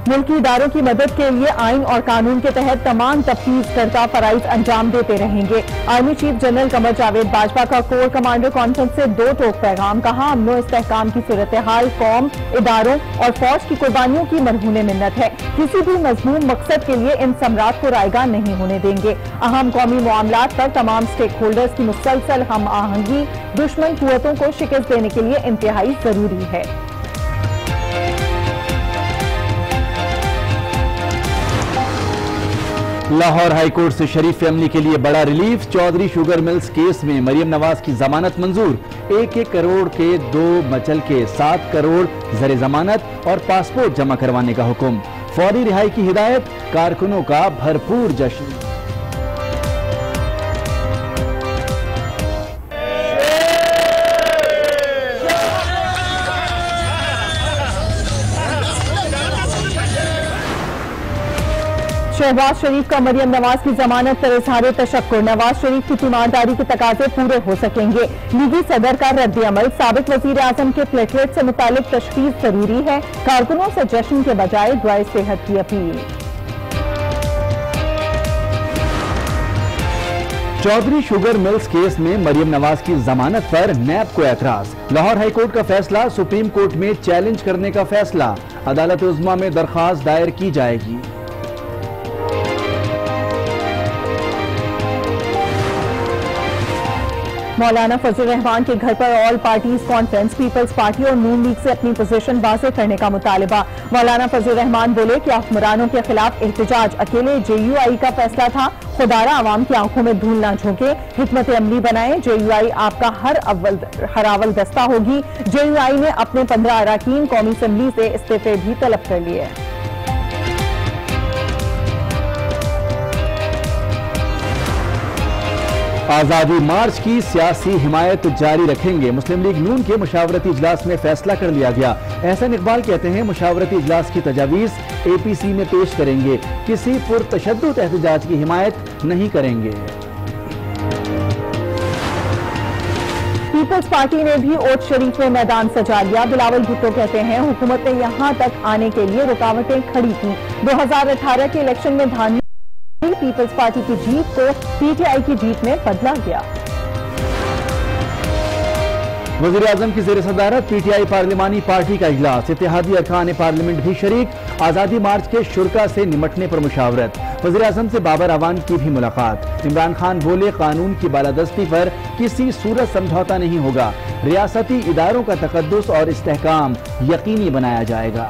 मुल्की इदारों की मदद के लिए आइन और कानून के तहत तमाम तफ्तीश करता फराइज अंजाम देते रहेंगे। Army chief general Qamar Javed Bajwa का कोर कमांडर कॉन्फ्रेंस से दो टोक पैगाम। कहा, अमनो इस्तेहकाम की सूरत हाल कौम, इदारों और फौज की कुर्बानियों की मरहून मिन्नत है। किसी भी मजमूम मकसद के लिए इन समरात को रायगा नहीं होने देंगे। अहम कौमी मामलात पर तमाम स्टेक होल्डर्स की मुसलसल हम आहंगी दुश्मन कुव्वतों को शिकस्त देने के लिए इंतहाई जरूरी है। लाहौर हाईकोर्ट से शरीफ फैमिली के लिए बड़ा relief. Chaudhry sugar mills case में मरियम नवाज की जमानत मंजूर। 1-1 करोड़ के 2 मचल के 7 करोड़ ज़र जमानत और पासपोर्ट जमा करवाने का हुक्म। फौरी रिहाई की हिदायत। कारकुनों का भरपूर जश्न। शहबाज शरीफ का मरियम नवाज की जमानत पर इजहार तशक्कुर। नवाज शरीफ की तीमारदारी के तकाजे पूरे हो सकेंगे। लीगी सदर का रद्द अमल। साबिक वजीर आजम के प्लेटलेट से मुतालिक तशखीस जरूरी है। कारकुनों से जश्न के बजाय दुआए सेहत की अपील। चौधरी शुगर मिल्स केस में मरियम नवाज की जमानत पर नैब को एतराज। लाहौर हाईकोर्ट का फैसला सुप्रीम कोर्ट में चैलेंज करने का फैसला। अदालत उज़्मा में दरखास्त दायर की जाएगी। मौलाना फजल रहमान के घर पर all parties conference. Peoples party और नून लीग से अपनी पोजीशन वाज़ेह करने का मुतालबा। मौलाना फजल रहमान बोले कि हुक्मरानों के खिलाफ एहतजाज अकेले JUI का फैसला था। खुदारा आवाम की आंखों में धूल ना झोंके, हिकमत अमली बनाए। JUI आपका हर अव्वल दस्ता होगी। JUI ने अपने 15 अरकान कौमी असम्बली से इस्तीफे भी तलब कर लिए। आजादी मार्च की सियासी हिमायत जारी रखेंगे। मुस्लिम लीग नून के मुशावरती इजलास में फैसला कर लिया गया। एहसन इकबाल कहते हैं, मुशावरती इजलास की तजावीज APC में पेश करेंगे। किसी पुरतशद्दुद एहतजाज की हिमायत नहीं करेंगे। पीपल्स पार्टी ने भी ओट शरीफ में मैदान सजा लिया। बिलावल भुट्टो कहते हैं, हुकूमत ने यहां तक आने के लिए रुकावटें खड़ी की। 2018 के इलेक्शन में धांधली पीपल्स पार्टी की जीत को PTI की जीत में बदला गया। वज़ीर आज़म की ज़ेर सदारत PTI पार्लिमानी पार्टी का इजलास। इत्तेहादी अरकान पार्लियामेंट भी शरीक। आज़ादी मार्च के शुरा से निमटने पर मुशावरत। वज़ीर आज़म से बाबर अवान की भी मुलाकात। इमरान खान बोले, कानून की बालादस्ती पर किसी सूरत समझौता नहीं होगा। रियासती इदारों का तकद्दुस और इस्तेहकाम यकीनी बनाया जाएगा।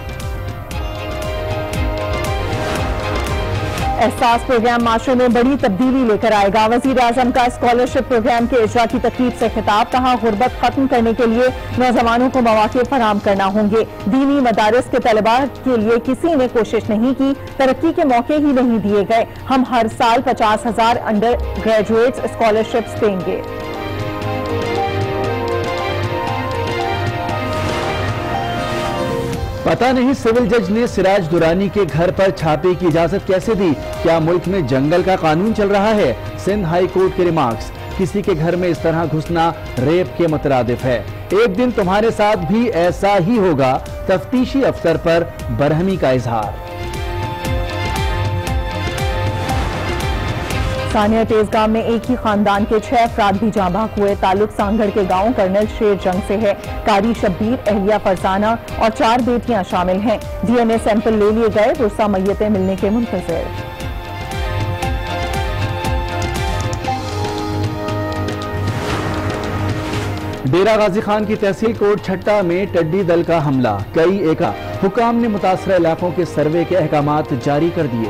एहसास प्रोग्राम माशरे में बड़ी तब्दीली लेकर आएगा। वजीर आजम का स्कॉलरशिप प्रोग्राम के इजरा की तकरीब से खिताब। कहा, गुर्बत खत्म करने के लिए नौजवानों को मौके फराहम करना होंगे। दीनी मदारिस के तलबा के लिए किसी ने कोशिश नहीं की, तरक्की के मौके ही नहीं दिए गए। हम हर साल 50,000 अंडर ग्रेजुएट्स स्कॉलरशिप्स देंगे। पता नहीं सिविल जज ने सिराज दुरानी के घर पर छापे की इजाजत कैसे दी। क्या मुल्क में जंगल का कानून चल रहा है? सिंध हाई कोर्ट के रिमार्क्स। किसी के घर में इस तरह घुसना रेप के मुतरादिफ है। एक दिन तुम्हारे साथ भी ऐसा ही होगा। तफ्तीशी अफसर पर बरहमी का इजहार। सानिया तेजगाम में एक ही खानदान के 6 अफराद भी जाँ बहक हुए। ताल्लुक सांगढ़ के गांव कर्नल शेर जंग से है। कारी शब्बीर, अहलिया फरजाना और 4 बेटियां शामिल हैं। DNA सैंपल ले लिए गए। रुस्सा मैयतें मिलने के मुंतज़िर। डेरा गाजी खान की तहसील कोट छट्टा में टिड्डी दल का हमला। कई एका हुकाम ने मुतासरा इलाकों के सर्वे के अहकामात जारी कर दिए।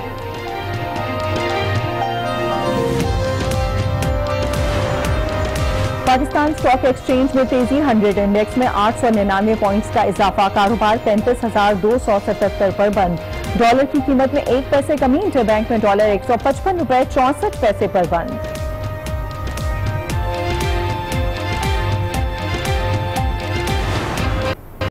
पाकिस्तान स्टॉक एक्सचेंज में तेजी। 100 इंडेक्स में 899 पॉइंट्स का इजाफा। कारोबार 35,277 पर बंद। डॉलर की कीमत में 1 पैसे कमी। इंटरबैंक में डॉलर 155 रुपए 64 पैसे पर बंद।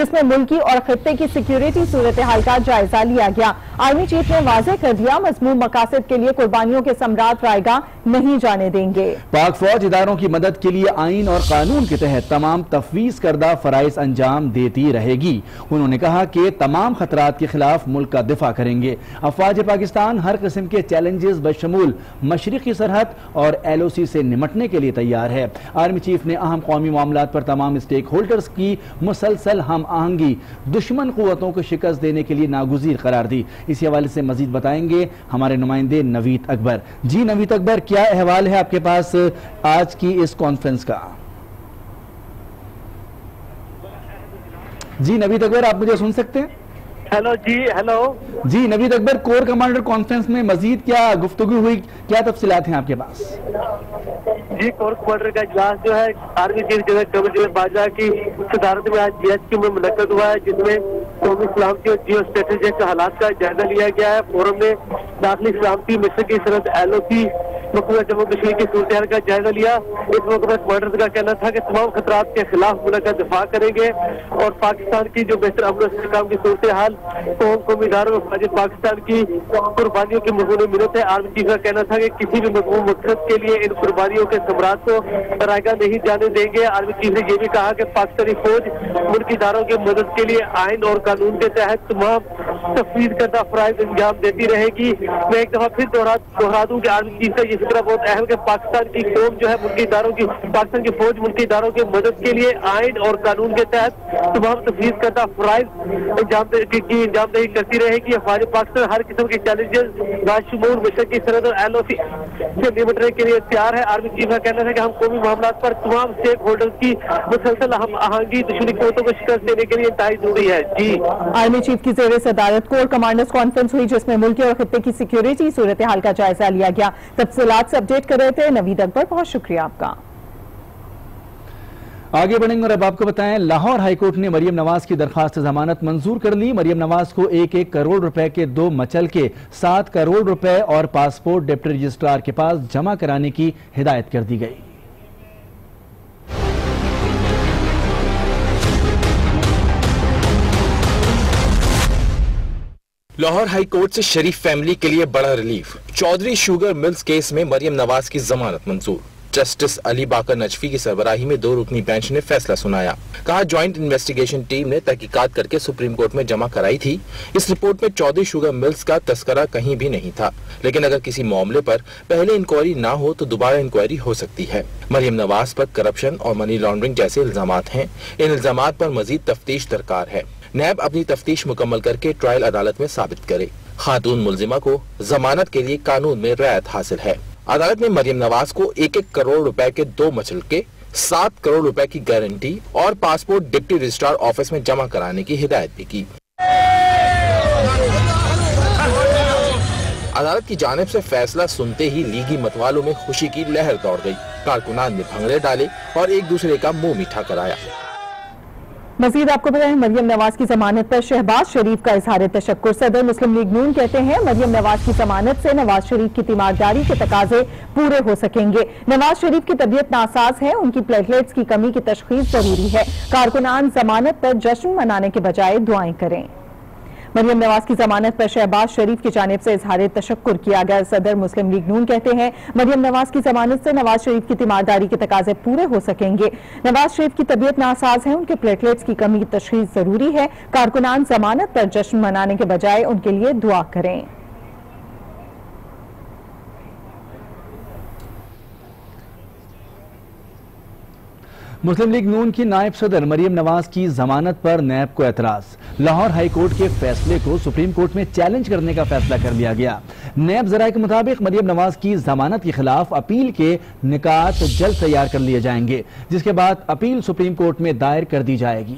जिसमें मुल्की और खित्ते की सिक्योरिटी सूरत हाल का जायजा लिया गया। आर्मी चीफ ने वाज़ेह कर दिया, मज़मूम मकासद के लिए कुर्बानियों के सम्राट रायगा नहीं जाने देंगे। पाक फौज इदारों की मदद के लिए आइन और कानून के तहत तमाम तफवीज करदा फराइज अंजाम देती रहेगी। उन्होंने कहा कि तमाम खतरात के खिलाफ मुल्क का दिफा करेंगे। अफवाज पाकिस्तान हर किस्म के चैलेंजेस बशमूल मशरिकी सरहद और LOC से निमटने के लिए तैयार है। आर्मी चीफ ने अहम कौमी मामलात पर तमाम स्टेक होल्डर्स की मुसलसल हम आहंगी दुश्मन कुव्वतों को शिकस्त देने के लिए नागुज़ीर करार दी। इसी हवाले से मजीद बताएंगे हमारे नुमाइंदे नवीद अकबर। जी नवीद अकबर, क्या अहवाल है आपके पास आज की इस कॉन्फ्रेंस का? जी नवीद अकबर, आप मुझे सुन सकते हैं? हेलो जी, हेलो जी Naveed Akbar, core commander conference में मजीद क्या गुफ्तगू हुई, क्या तफसीलात हैं आपके पास? जी, कोर कमांडर का इजलास जो है army chief general Qamar Bajwa की सदारत में आज GHQ में मुनक्कद हुआ है, जिसमें कौमी सलामती और जियो स्ट्रेटेजिक हालात का जायजा लिया गया है। फोरम में दाखिली सलामती मिस्र की सरहद LOC मकबूजा जम्मू कश्मीर की सूरत हाल का जायजा लिया। इस मौके पर कमांडर का कहना था कि तमाम खतरात के खिलाफ मुल्क का दिफा करेंगे और पाकिस्तान की जो बेहतर अमन इस्तेहकाम की सूरत हाल कौमी इदारों में पाकिस्तान की कुर्बानियों की मजमूनी मिन्नत है। आर्मी चीफ का कहना था कि किसी भी मजमूम मकसद के लिए इन कुर्बानियों के सम्राट को रायगा नहीं जाने देंगे। आर्मी चीफ ने यह भी कहा कि पाकिस्तानी फौज मुल्क इदारों की मदद के लिए आइन और कानून के तहत तमाम तफवीज करदा फराइज अंजाम देती रहेगी। मैं एक दफा फिर दोहरा दूं कि आर्मी चीफ का ये फिक्र बहुत अहम कि पाकिस्तान की कौम जो है मुल्की इदारों की पाकिस्तान की फौज मुल्की इदारों की मदद के लिए आइन और कानून के तहत तमाम तफवीज करदा फराइज अंजामदही करती रहेगी। अफवाज पाकिस्तान हर किस्म के चैलेंजेस बाशमूल मिस्र की सरहद और LOC से निपटने के लिए तैयार है। आर्मी चीफ का कहना है कि हम कौमी मामलात पर तमाम स्टेक होल्डर्स की मुसलसल हम आहंगी दुश्मनी कुव्वतों को शिकस्त देने के लिए इंतहाई जरूरी है। जी, आर्मी चीफ की ज़ेर सदारत कोर कमांडर्स कॉन्फ्रेंस हुई, जिसमें मुल्की और खित्ते की सिक्योरिटी सूरत हाल का जायजा लिया गया। तफसीलात से अपडेट कर रहे थे नवीद अकबर, बहुत शुक्रिया आपका। आगे बढ़ेंगे और अब आपको बताएं, लाहौर हाईकोर्ट ने मरियम नवाज की दरखास्त जमानत मंजूर कर ली। मरियम नवाज को 1-1 करोड़ रुपए के 2 मचल के 7 करोड़ रुपए और पासपोर्ट डिप्टी रजिस्ट्रार के पास जमा कराने की हिदायत कर दी गई। लाहौर हाई कोर्ट से शरीफ फैमिली के लिए बड़ा relief. Chaudhry sugar mills case में मरियम नवाज की जमानत मंजूर। जस्टिस अली बाकर नजफी की सरबराही में 2 रुकनी बेंच ने फैसला सुनाया। कहा, ज्वाइंट इन्वेस्टिगेशन टीम ने तहकीकात करके सुप्रीम कोर्ट में जमा कराई थी। इस रिपोर्ट में चौधरी शुगर मिल्स का तस्करा कहीं भी नहीं था, लेकिन अगर किसी मामले पर पहले इंक्वायरी ना हो तो दोबारा इंक्वायरी हो सकती है। मरियम नवाज पर करप्शन और मनी लॉन्ड्रिंग जैसे इल्जामात हैं। इन इल्जामात पर मजीद तफ्तीश दरकार है। नैब अपनी तफ्तीश मुकम्मल करके ट्रायल अदालत में साबित करे। खातून मुल्जिमा को जमानत के लिए कानून में रियायत हासिल है। अदालत ने मरियम नवाज को 1-1 करोड़ रुपए के 2 मचल के 7 करोड़ रुपए की गारंटी और पासपोर्ट डिप्टी रजिस्ट्रार ऑफिस में जमा कराने की हिदायत भी की। अदालत की जानिब से फैसला सुनते ही लीगी मतवालों में खुशी की लहर दौड़ गई। कारकुनान ने भंगड़े डाले और एक दूसरे का मुंह मीठा कराया। मजीद आपको बताएं, मरियम नवाज की जमानत पर शहबाज शरीफ का इजहार तशक्कुर। सदर मुस्लिम लीग नून कहते हैं, मरियम नवाज की जमानत से नवाज शरीफ की तीमारदारी के तकाजे पूरे हो सकेंगे। नवाज शरीफ की तबीयत नासाज है, उनकी प्लेटलेट्स की कमी की तशखीस जरूरी है। कारकुनान जमानत पर जश्न मनाने के बजाय दुआएं करें। मरियम नवाज की जमानत पर शहबाज शरीफ की जानिब से इजहार तशक्कुर किया गया। सदर मुस्लिम लीग नून कहते हैं, मरियम नवाज की जमानत से नवाज शरीफ की तीमारदारी के तकाजे पूरे हो सकेंगे। नवाज शरीफ की तबीयत नासाज है, उनके प्लेटलेट्स की कमी की तशखीस जरूरी है। कारकुनान जमानत पर जश्न मनाने के बजाय उनके लिए दुआ करें। मुस्लिम लीग नून की नायब सदर मरियम नवाज की जमानत पर नैब को एतराज। लाहौर हाई कोर्ट के फैसले को सुप्रीम कोर्ट में चैलेंज करने का फैसला कर लिया गया। नैब जराये के मुताबिक मरियम नवाज की जमानत के खिलाफ अपील के निकात जल्द तैयार कर लिए जाएंगे, जिसके बाद अपील सुप्रीम कोर्ट में दायर कर दी जाएगी।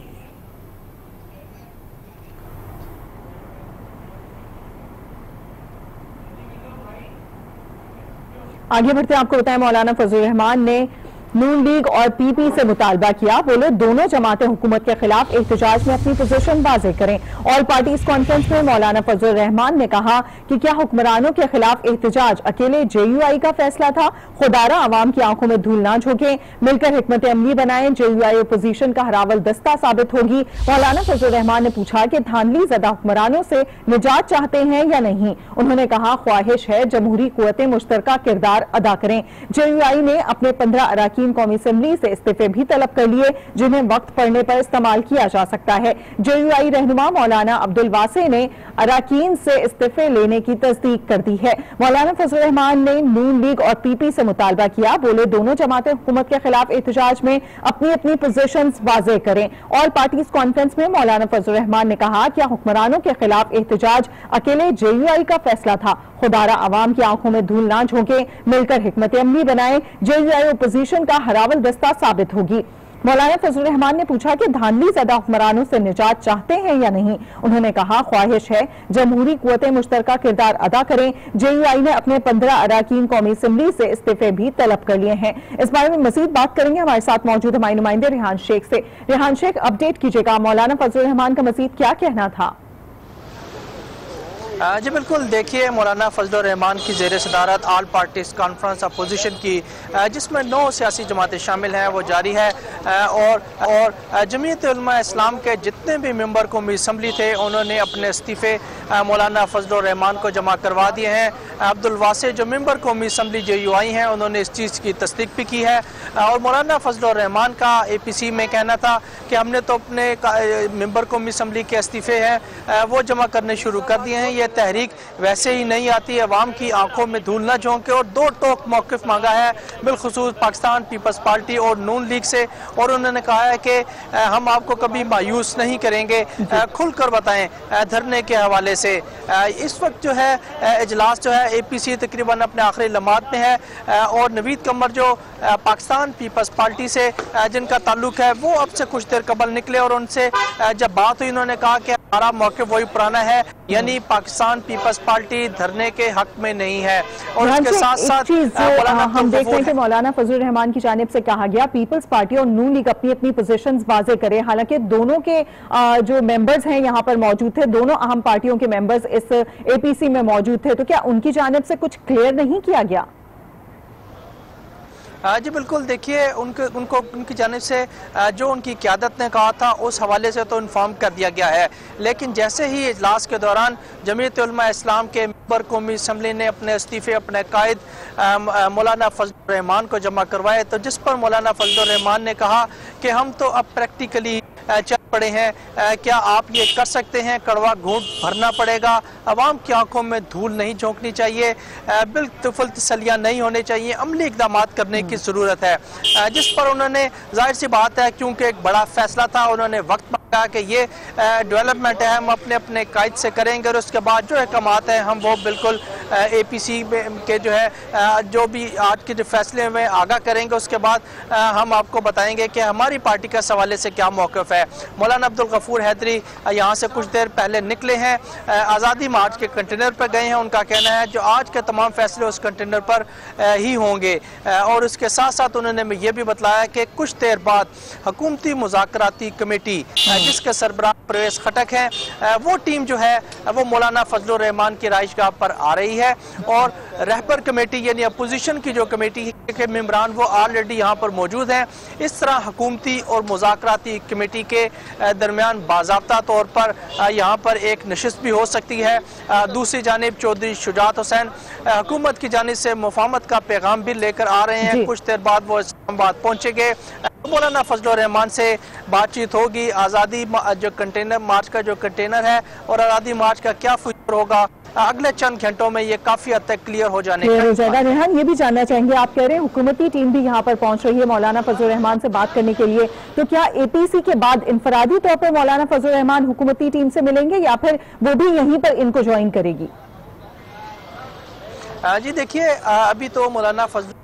आगे बढ़ते आपको बताएं, मौलाना फजल रहमान ने नून लीग और पीपी से मुतालबा किया। बोले दोनों जमातें हुकूमत के खिलाफ एहतजाज में अपनी पोजीशन वाज़ेह करें। ऑल पार्टीज कॉन्फ्रेंस में मौलाना फजलुर रहमान ने कहा कि क्या हुक्मरानों के खिलाफ एहतजाज अकेले JUI का फैसला था? खुदारा आवाम की आंखों में धूल ना झोंके, मिलकर हिकमत अमली बनाएं। JUI अपोजिशन का हरावल दस्ता साबित होगी। मौलाना फजलुर रहमान ने पूछा कि धांधली ज़दा हुक्मरानों से निजात चाहते हैं या नहीं। उन्होंने कहा ख्वाहिश है जमहूरी कुव्वतें मुश्तरका किरदार अदा करें। JUI ने अपने 15 अराकीन कौमी असम्बली से इस्तीफे भी तलब कर लिए, जिन्हें वक्त पड़ने पर इस्तेमाल किया जा सकता है। JUI रहनुमा मौलाना अब्दुल वासे ने अराकीन से इस्तीफे लेने की तस्दीक कर दी है। मौलाना फजलुर रहमान ने नून लीग और पीपी से मुतालबा किया। बोले दोनों जमातें हुकूमत के खिलाफ एहतजाज में अपनी अपनी पोजीशंस वाज़ेह करें। ऑल पार्टीज कॉन्फ्रेंस में मौलाना फजलुर रहमान ने कहा क्या हुक्मरानों के खिलाफ एहतजाज अकेले JUI का फैसला था? खुदारा आवाम की आंखों में धूल ना झोंके, मिलकर हिकमत अमली बनाएं। JUI अपोजिशन का हरावल दस्ता साबित होगी। मौलाना फजलुर रहमान ने पूछा कि धांधली ज़दा हुक्मरानों से निजात चाहते हैं या नहीं। उन्होंने कहा ख्वाहिश है जमहूरी कुव्वतें मुश्तरका किरदार अदा करें। JUI ने अपने 15 अराकीन कौमी असम्बली से इस्तीफे भी तलब कर लिए हैं। इस बारे में मजीद बात करेंगे, हमारे साथ मौजूद हमारे नुमाइंदे रेहान शेख से। रेहान शेख, अपडेट कीजिएगा, मौलाना फजलुर रहमान का मजीद क्या कहना था? जी बिल्कुल, देखिए मौलाना फजलुर रहमान की ज़ेर सदारत ऑल पार्टीज कॉन्फ्रेंस अपोजिशन की, जिसमें 9 सियासी जमातें शामिल हैं, वो जारी है। और जमीयत उलमा इस्लाम के जितने भी मेंबर कौमी असम्बली थे उन्होंने अपने इस्तीफ़े मौलाना फजलुर रहमान को जमा करवा दिए हैं। अब्दुल वासे जो मेंबर कौमी असम्बली JUI हैं उन्होंने इस चीज़ की तस्दीक भी की है। और मौलाना फजलुर रहमान का APC में कहना था कि हमने तो अपने मेंबर कौमी असम्बली के इस्तीफ़े हैं वो जमा करने शुरू कर दिए हैं। ये तहरीक वैसे ही नहीं आती, अवाम की आंखों में धूल न झोंके, और 2 टोक मौक़िफ़ मांगा है बिलखुसूस पाकिस्तान पीपल्स पार्टी और नून लीग से। और उन्होंने कहा है कि हम आपको कभी मायूस नहीं करेंगे, खुलकर बताएं धरने के हवाले से। इस वक्त जो है इजलास जो है APC तकरीबन अपने आखिरी लम्हात में है। और नवीद कमर जो पाकिस्तान पीपल्स पार्टी से जिनका ताल्लुक है वो अब से कुछ देर कबल निकले और उनसे जब बात हुई उन्होंने कहा कि हमारा मौक़िफ़ वही पुराना है, यानी पाकिस्तान पीपल्स पार्टी धरने के हक में नहीं है। और उसके साथ साथ हम देखते हैं कि मौलाना फजलुर रहमान की जानिब से कहा गया पीपल्स पार्टी और नून लीग अपनी अपनी पोजीशंस वाज़ेह करें। हालांकि दोनों के जो मेंबर्स हैं यहाँ पर मौजूद थे, दोनों अहम पार्टियों के मेंबर्स इस APC में मौजूद थे, तो क्या उनकी जानिब से कुछ क्लियर नहीं किया गया? जी बिल्कुल, देखिए उनकी जानिब से जो उनकी क़यादत ने कहा था उस हवाले से तो इन्फॉर्म कर दिया गया है। लेकिन जैसे ही इजलास के दौरान जमीयत उलमा इस्लाम के मेंबर कौमी असम्बली ने अपने इस्तीफ़े अपने कायद मौलाना फजलुर रहमान को जमा करवाए, तो जिस पर मौलाना फजलुर रहमान ने कहा कि हम तो अब प्रैक्टिकली चल पड़े हैं, क्या आप ये कर सकते हैं? कड़वा घूंट भरना पड़ेगा, अवाम की आंखों में धूल नहीं झोंकनी चाहिए, बिल्कुल तसलियाँ नहीं होनी चाहिए, अमली इक़दाम करने की ज़रूरत है। जिस पर उन्होंने, जाहिर सी बात है क्योंकि एक बड़ा फैसला था, उन्होंने वक्त मांगा कि ये डेवलपमेंट है हम अपने अपने कायद से करेंगे और उसके बाद जो अहकामात हैं हम वो बिल्कुल APC के जो है जो भी आज के जो फैसले में आगाह करेंगे, उसके बाद हम आपको बताएंगे कि हमारी पार्टी का सवाले से क्या मौक़िफ़ है। मौलाना अब्दुल गफूर हैदरी यहाँ से कुछ देर पहले निकले हैं, आज़ादी मार्च के कंटेनर पर गए हैं। उनका कहना है जो आज के तमाम फैसले उस कंटेनर पर ही होंगे। और उसके साथ साथ उन्होंने ये भी बताया कि कुछ देर बाद हुकूमती मुज़ाकराती कमेटी जिसके सरबराह परवेज़ खटक हैं, वो टीम जो है वो मौलाना फजलुर रहमान की राइशगाह पर आ रही है। और रहबर कमेटी यानी अपोजिशन की जो कमेटी के मेंबरान वो ऑलरेडी यहाँ पर मौजूद हैं। इस तरह हुकूमती और मुज़ाकराती कमेटी के दरमियान बाज़ाब्ता तौर पर यहाँ पर एक नशिस्त भी हो सकती है। दूसरी जानिब चौधरी शुजात हुसैन हुकूमत की जानिब से मुफाहमत का पैगाम भी लेकर आ रहे हैं। कुछ देर बाद वो इस्लामाबाद पहुँचेंगे, मौलाना फजलुर रहमान से बातचीत होगी। आज़ादी जो कंटेनर मार्च का जो कंटेनर है और आज़ादी मार्च का क्या फ्यूचर होगा, अगले चंद घंटों में ये काफी हद तक क्लियर हो जाने हो जाएगा। रेहान, ये भी जानना चाहेंगे, आप कह रहे हैं हुकूमती टीम भी यहाँ पर पहुंच रही है मौलाना फजलुर रहमान से बात करने के लिए, तो क्या APC के बाद इनफरादी तौर पर मौलाना फजलुर रहमान हुकूमती टीम से मिलेंगे या फिर वो भी यहीं पर इनको ज्वाइन करेगी? जी देखिए, अभी तो मौलाना फजलुर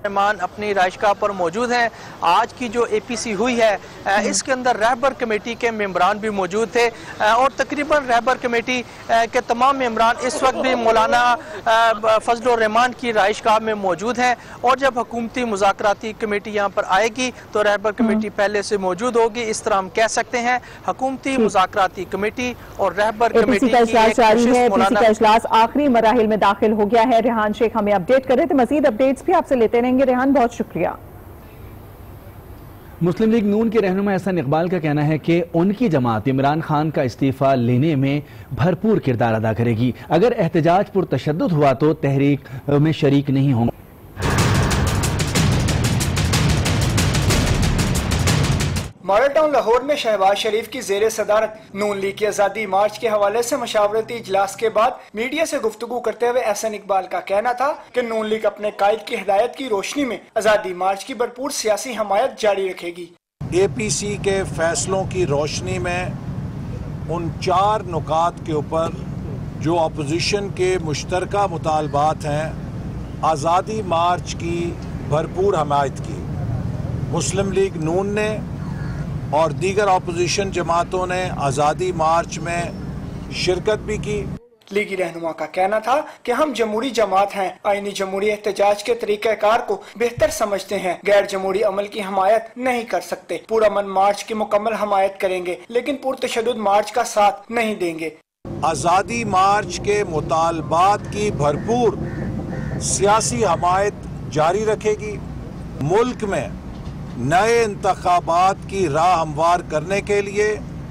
रहमान अपनी राइशगाह पर मौजूद हैं। आज की जो APC हुई है इसके अंदर रहबर कमेटी के मेंबरान भी मौजूद थे और तकरीबन रहबर कमेटी के तमाम मेंबरान इस वक्त भी मौलाना फजलुर रहमान की राइशगाह में मौजूद हैं और जब हुकूमती मुज़ाकराती कमेटी यहाँ पर आएगी तो रहबर कमेटी पहले से मौजूद होगी। इस तरह हम कह सकते हैं हुकूमती मुज़ाकराती कमेटी और रहबर कमेटी का इजलास जारी है। APC का इजलास आखिरी मराहिल में दाखिल हो गया है। रेहान शेख हमें अपडेट कर रहे थे। मजीद अपडेट्स भी आपसे लेते रहेंगे। रेहान, बहुत शुक्रिया। मुस्लिम लीग नून के रहनुमा एहसन इकबाल का कहना है कि उनकी जमात इमरान खान का इस्तीफा लेने में भरपूर किरदार अदा करेगी। अगर एहतजाज पुरतशद्दुद हुआ तो तहरीक में शरीक नहीं होंगे। मॉडल टाउन लाहौर में शहबाज शरीफ की जेर सदारत नून लीग की आज़ादी मार्च के हवाले से मशावरती इजलास के बाद मीडिया से गुफ्तगू करते हुए एहसन इकबाल का कहना था कि नून लीग अपने कायद की हिदायत की रोशनी में आज़ादी मार्च की भरपूर सियासी हमायत जारी रखेगी। APC के फैसलों की रोशनी में उन 4 नुकात के ऊपर जो अपोजिशन के मुश्तरका मुतालबात हैं, आज़ादी मार्च की भरपूर हमायत की। मुस्लिम लीग नून ने और दीगर अपोजिशन जमातों ने आज़ादी मार्च में शिरकत भी की। लीगी रहनुमा का कहना था कि हम जमहूरी जमात हैं, आईनी जमहूरी एहतजाज के तरीक़ाकार को बेहतर समझते हैं, गैर जमहूरी अमल की हमायत नहीं कर सकते। पूरा मन मार्च की मुकम्मल हमायत करेंगे लेकिन पुरतशद्दुद मार्च का साथ नहीं देंगे। आज़ादी मार्च के मुतालबात की भरपूर सियासी हमायत जारी रखेगी। मुल्क में नए इंतखाबात की राह हमवार करने के लिए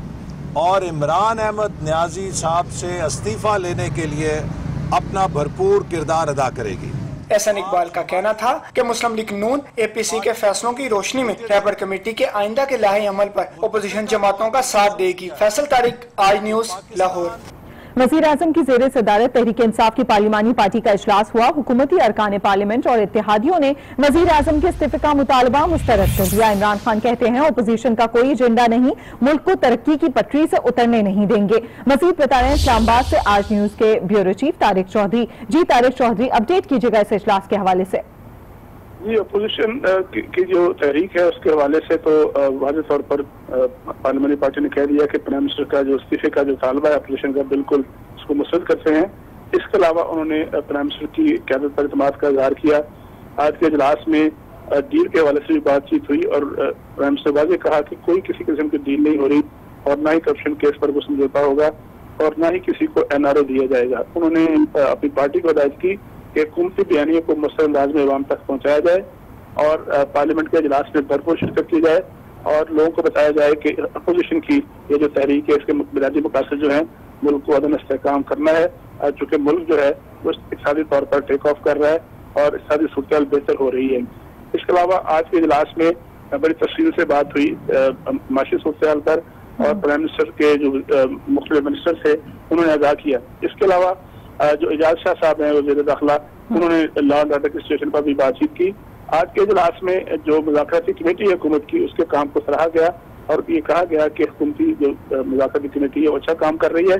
और इमरान अहमद न्याजी साहब से इस्तीफा लेने के लिए अपना भरपूर किरदार अदा करेगी। एहसन इकबाल का कहना था कि मुस्लिम लीग नून APC के फैसलों की रोशनी में रहबर कमेटी के आइंदा के लाहे अमल पर अपोजिशन जमातों का साथ देगी। फैसल तारिक, आज न्यूज़, लाहौर। वज़ीर आज़म की ज़ेर सदारत तहरीक इंसाफ की पार्लिमानी पार्टी का इजलास हुआ। हुकूमती अरकान पार्लियामेंट और इत्तेहादियों ने वज़ीर आज़म के इस्तीफे का मुतालबा मुस्तरद कर दिया। इमरान खान कहते हैं अपोजिशन का कोई एजेंडा नहीं, मुल्क को तरक्की की पटरी से उतरने नहीं देंगे। मजीद बता रहे हैं इस्लामाबाद से आज न्यूज़ के ब्यूरो चीफ तारिक चौधरी। जी तारिक चौधरी, अपडेट कीजिएगा इस इजलास के हवाले से। जी, अपोजिशन की जो तहरीक है उसके हवाले से तो वाज़ेह तौर पर पार्लियामेंट्री पार्टी ने कह दिया कि प्राइम मिनिस्टर का जो इस्तीफे का जो तालबा है अपोजिशन का बिल्कुल उसको मुस्तरद करते हैं। इसके अलावा उन्होंने प्राइम मिनिस्टर की क़यादत पर इत्मीनान का इजहार किया। आज के इजलास में डील के हवाले से भी बातचीत हुई और प्राइम मिनिस्टर वाज़ेह कहा कि कोई किसी किस्म की डील नहीं हो रही और ना ही करप्शन केस पर कोई समझौता होगा और ना ही किसी को NRO दिया जाएगा। उन्होंने अपनी पार्टी को हिदायत की कि हुकूमती बयानियों को मुस्तकिल अंदाज में अवाम तक पहुँचाया जाए और पार्लियामेंट के इजलास में भरपूर शिरकत की जाए और लोगों को बताया जाए कि अपोजिशन की ये जो तहरीक है इसके बुनियादी मकासद जो है मुल्क को अदम इस्तेहकाम करना है, चूँकि मुल्क जो है वो इक़्तिसादी तौर पर टेक ऑफ कर रहा है और इक़्तिसादी सूरत बेहतर हो रही है। इसके अलावा आज के इजलास में बड़ी तफसील से बात हुई माशी सूरत पर और प्राइम मिनिस्टर के जो मुख्तलिफ मिनिस्टर थे उन्होंने आगाह किया। इसके अलावा जो एजाज शाह साहब हैं वज़ीर दाखिला, उन्होंने लॉ एंड ऑर्डर की सिचुएशन पर भी बातचीत की। आज के इजलास में जो मुज़ाकराती कमेटी है हुकूमत की उसके काम को सराहा गया और ये कहा गया कि हुकूमती जो मुज़ाकराती कमेटी है वो अच्छा काम कर रही है।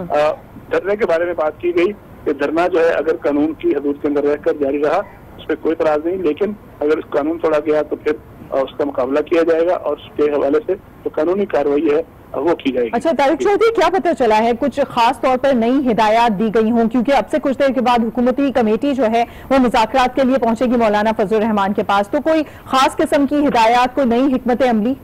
धरने के बारे में बात की गई कि धरना जो है अगर कानून की हदूद के अंदर रहकर जारी रहा उस पर कोई इतराज़ नहीं, लेकिन अगर कानून तोड़ा गया तो फिर उसका मुकाबला किया जाएगा और उसके हवाले से जो कानूनी कार्रवाई है वो की जाएगी। अच्छा तारिक चौधरी, क्या पता चला है कुछ खास तौर पर नई हिदायत दी गई हों, क्योंकि अब से कुछ देर के बाद हुकूमती कमेटी जो है वो मुज़ाकरात के लिए पहुंचेगी मौलाना फजलुर रहमान के पास, तो कोई खास किस्म की हिदायत, कोई नई हिकमत अमली?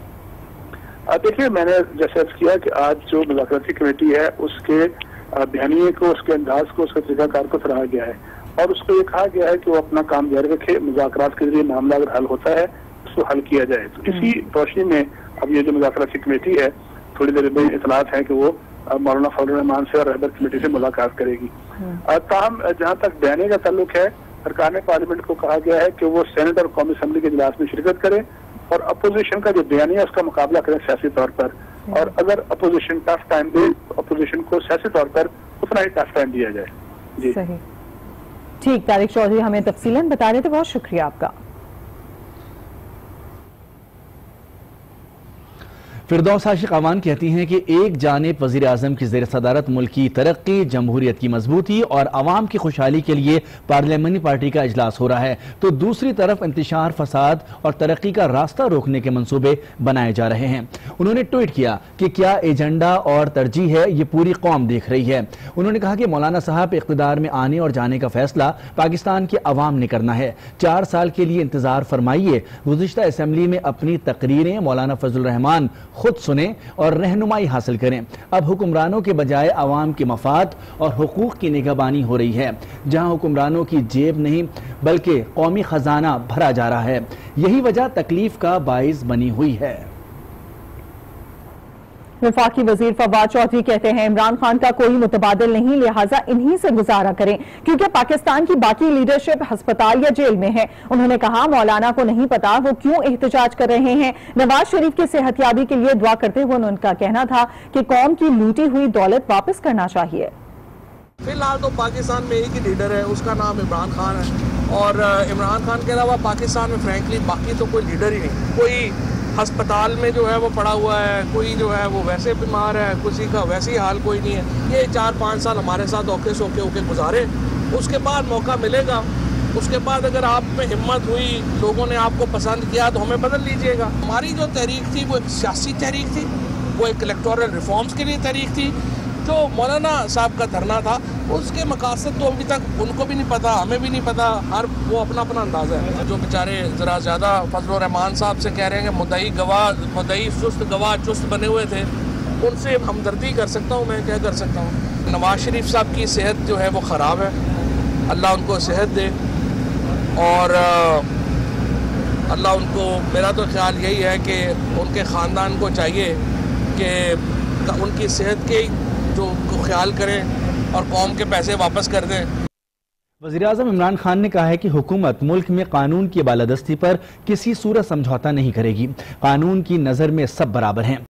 देखिए, मैंने जैसे अर्ज किया कि आज जो मुज़ाकराती कमेटी है उसके बयानिए को, उसके अंदाज को, उसके तरीक़ाकार को सराहा गया है और उसको ये कहा गया है कि वो अपना काम जारी रखे। मुज़ाकरात के जरिए मामला अगर हल होता है उसको हल किया जाए। तो इसी रोशनी में अब ये जो मुज़ाकराती कमेटी है थोड़ी देर में इतलात है कि वो मौलाना फजलुर रहमान से और रहबर कमेटी से मुलाकात करेगी। ताहम जहाँ तक बयाने का ताल्लुक है, अरकान पार्लियामेंट को कहा गया है कि वो सेनेट और कौमी असम्बली के इजलास में शिरकत करें और अपोजिशन का जो बयानिया उसका मुकाबला करें सियासी तौर पर, और अगर अपोजिशन टफ टाइम दे तो अपोजिशन को सियासी तौर पर उतना ही टफ टाइम दिया जाए। जी सही, ठीक। तारिक चौधरी हमें तफसीलन बता रहे थे, बहुत शुक्रिया आपका। फिरदौस आशिक अवान कहती हैं कि एक जानिब वज़ीर आज़म की ज़ेर सदारत मुल्क की तरक्की, जमहूरियत की मजबूती और अवाम की खुशहाली के लिए पार्लियामानी पार्टी का इजलास हो रहा है, तो दूसरी तरफ इंतशार, फसाद और तरक्की का रास्ता रोकने के मंसूबे बनाए जा रहे हैं। उन्होंने ट्वीट किया कि क्या एजेंडा और तरजीह है, ये पूरी कौम देख रही है। उन्होंने कहा कि मौलाना साहब इक़्तिदार में आने और जाने का फैसला पाकिस्तान के अवाम ने करना है। 4 साल के लिए इंतजार फरमाइए। गुज़िश्ता असम्बली में अपनी तकरीरें मौलाना फजल रहमान खुद सुने और रहनुमाई हासिल करें। अब हुक्मरानों के बजाय अवाम के मफाद और हुकूक की निगहबानी हो रही है। जहां हुक्मरानों की जेब नहीं बल्कि कौमी खजाना भरा जा रहा है, यही वजह तकलीफ का बाइस बनी हुई है। वफाकी वजीर फवाद चौधरी कहते हैं इमरान खान का कोई मुतबादिल नहीं, लिहाजा इन्हीं से गुजारा करें, क्योंकि पाकिस्तान की बाकी लीडरशिप अस्पताल या जेल में है। उन्होंने कहा मौलाना को नहीं पता वो क्यों एहतजाज कर रहे हैं। नवाज शरीफ की सेहतयाबी के लिए दुआ करते हुए उनका कहना था कि कौम की लूटी हुई दौलत वापस करना चाहिए। फिलहाल तो पाकिस्तान में एक ही लीडर है, उसका नाम इमरान खान है, और इमरान खान के अलावा पाकिस्तान में फ्रैंकली बाकी तो कोई लीडर ही नहीं। कोई अस्पताल में जो है वो पड़ा हुआ है, कोई जो है वो वैसे बीमार है, किसी का वैसे ही हाल कोई नहीं है। ये 4-5 साल हमारे साथ औखे सोखे होके गुजारे, उसके बाद मौका मिलेगा। उसके बाद अगर आप में हिम्मत हुई, लोगों ने आपको पसंद किया तो हमें बदल लीजिएगा। हमारी जो तहरीक थी वो एक सियासी तहरीक थी, वो एक इलेक्टोरल रिफॉर्म्स के लिए तहरीक थी। जो मौलाना साहब का धरना था उसके मकासद तो अभी तक उनको भी नहीं पता, हमें भी नहीं पता, हर वो अपना अपना अंदाज़ा है। जो बेचारे ज़रा ज़्यादा फजल रहमान साहब से कह रहे हैं कि मुद्दई सुस्त गवाह चुस्त बने हुए थे, उनसे हमदर्दी कर सकता हूँ मैं, क्या कर सकता हूँ। नवाज शरीफ साहब की सेहत जो है वो ख़राब है, अल्लाह उनको सेहत दे, और अल्लाह उनको, मेरा तो ख्याल यही है कि उनके ख़ानदान को चाहिए कि उनकी सेहत के जो ख्याल करें और कौम के पैसे वापस कर दें। वज़ीर आज़म इमरान खान ने कहा है कि हुकूमत मुल्क में कानून की बालादस्ती पर किसी सूरत समझौता नहीं करेगी। कानून की नज़र में सब बराबर हैं।